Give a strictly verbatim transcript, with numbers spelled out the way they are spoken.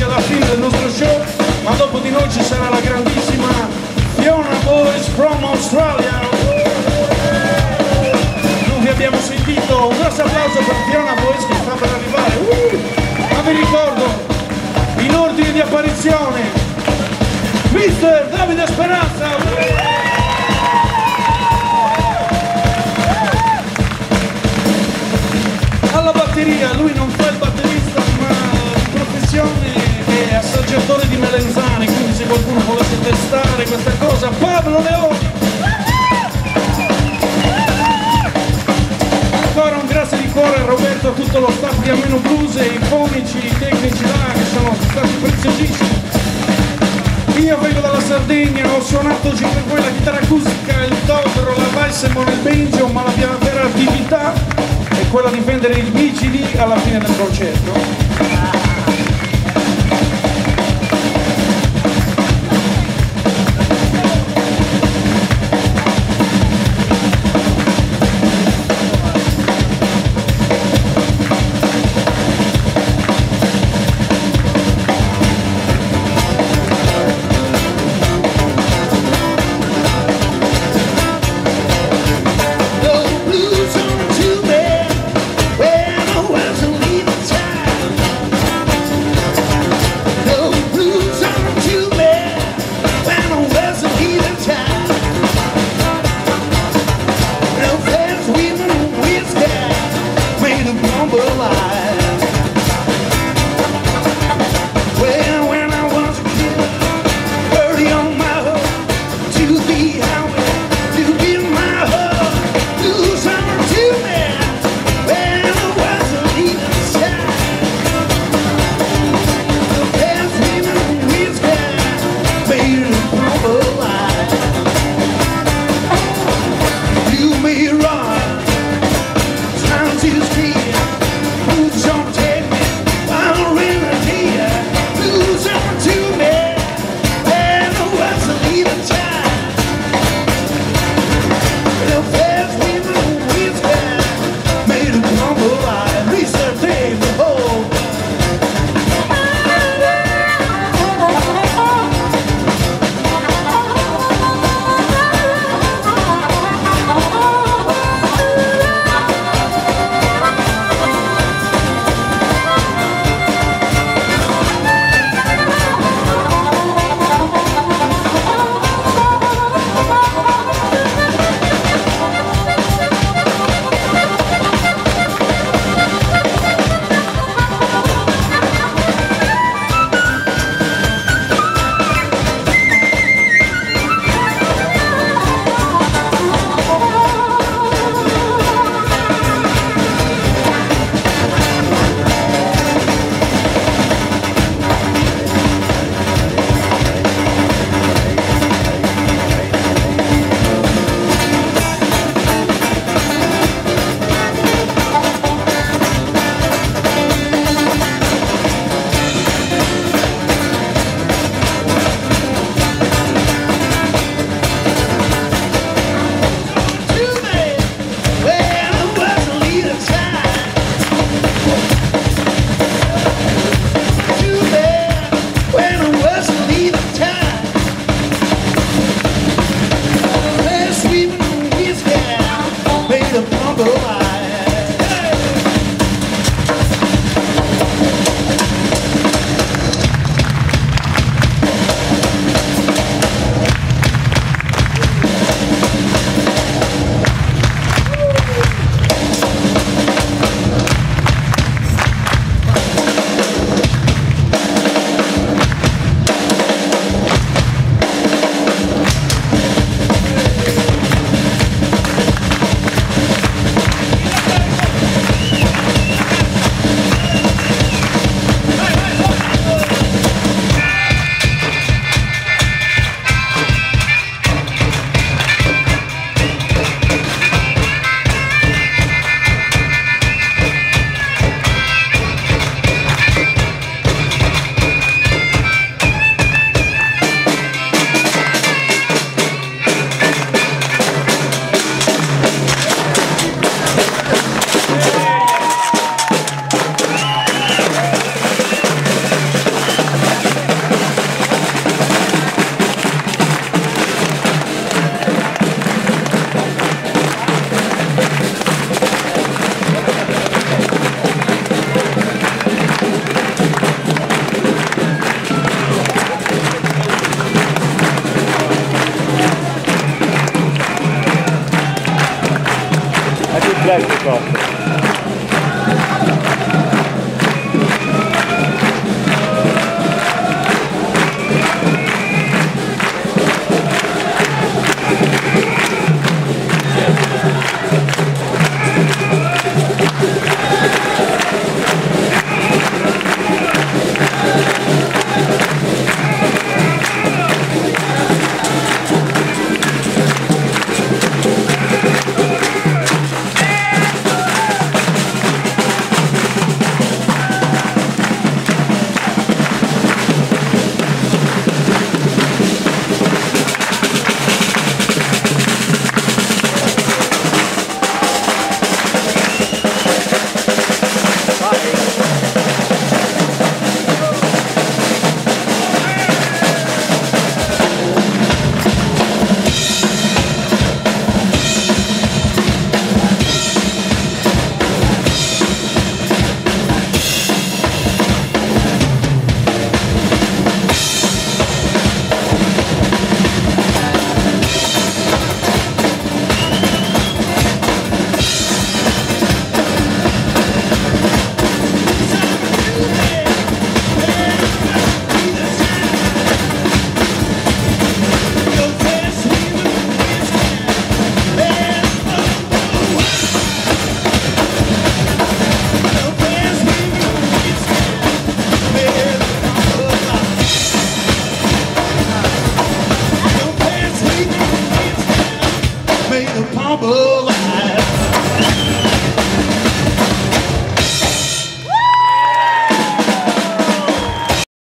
alla fine del nostro show, ma dopo di noi ci sarà la grandissima Fiona Boys from Australia. Non vi abbiamo sentito, un grosso applauso per Fiona Boys che sta per arrivare. Uh! Ma vi ricordo, in ordine di apparizione, mister Davide Speranza. Uh! Alla batteria, lui non fa il batterista ma di professione è assaggiatore di melenzane, quindi se qualcuno volesse testare questa cosa, Pablo Leoni. Ancora un grazie di cuore a Roberto, a tutto lo staff di Ameno Blues e i comici, i tecnici là che sono stati preziosissimi. Io vengo dalla Sardegna, ho suonato cinque la chitarra acustica, il dobro, la Weissemo nel banjo, ma la mia vera attività è quella di vendere il B C D alla fine del concerto. Classico.